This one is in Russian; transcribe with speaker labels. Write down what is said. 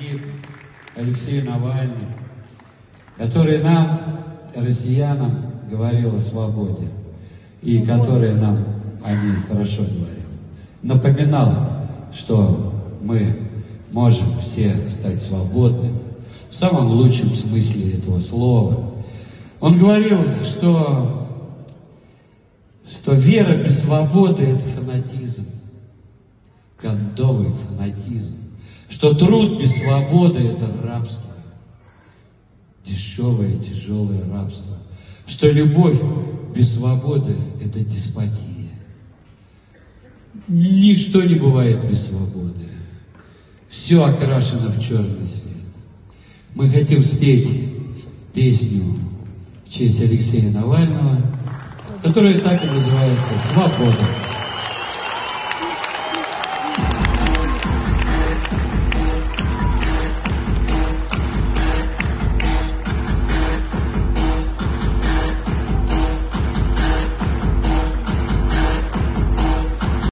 Speaker 1: погиб Алексей Навальный, который нам, россиянам, говорил о свободе, и который нам о ней хорошо говорил. Напоминал, что мы можем все стать свободными, в самом лучшем смысле этого слова. Он говорил, что вера без свободы – это фанатизм, кондовый фанатизм, что труд без свободы – это рабство, дешевое, тяжелое рабство, что любовь без свободы – это деспотия. Ничто не бывает без свободы. Все окрашено в черный цвет. Мы хотим спеть песню в честь Алексея Навального, которая так и называется «Свобода».